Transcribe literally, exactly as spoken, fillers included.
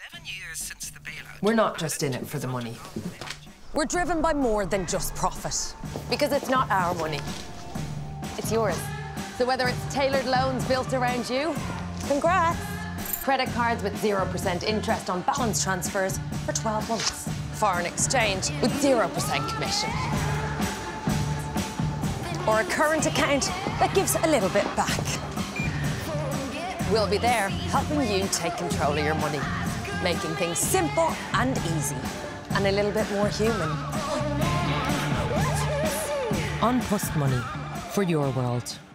eleven years since the bailout. We're not just in it for the money. We're driven by more than just profit. Because it's not our money. It's yours. So whether it's tailored loans built around you, Congrats. Credit cards with zero percent interest on balance transfers for twelve months. foreign exchange with zero percent commission. Or a current account that gives a little bit back. We'll be there helping you take control of your money, Making things simple and easy. And a little bit more human. On Post Money, for your world.